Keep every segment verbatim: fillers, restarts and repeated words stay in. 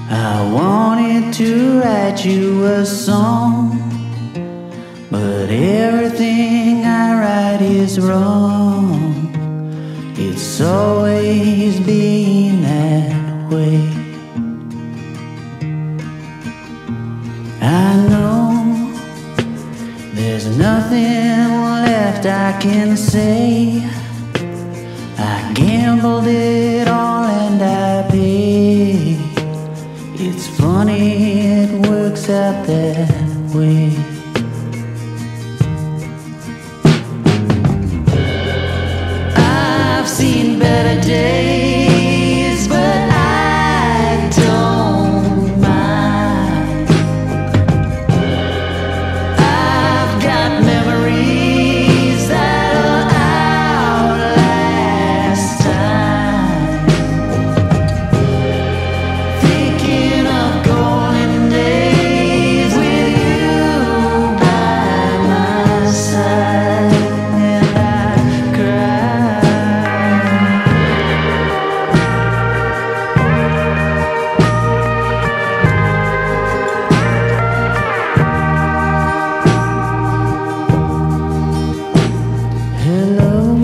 I wanted to write you a song, but everything I write is wrong. It's always been that way. I know there's nothing left I can say. I gambled it all and I paid. It's funny it works out that way. I've seen better days, but I don't mind. I've got memories that'll outlast time. Thinking of golden days with you by my side, and I cry. Hello,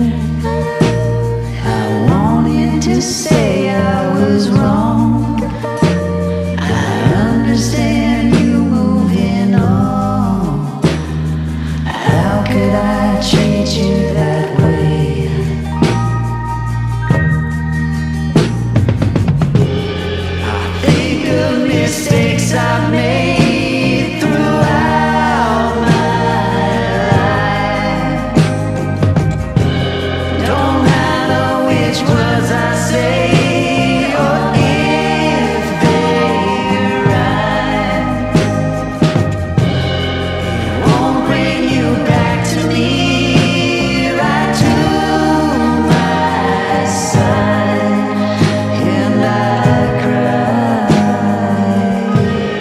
I wanted to say I was wrong. I understand you moving on. How could I treat you that way? I think of mistakes I've made throughout my life. Don't matter which words I say or if they're right. It won't bring you back to me, right to my side, and I cry.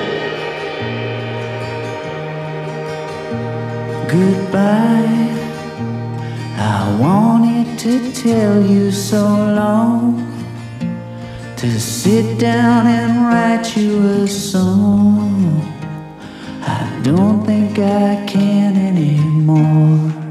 Goodbye. I wanted to tell you so long, to sit down and write you a song. I don't think I can anymore.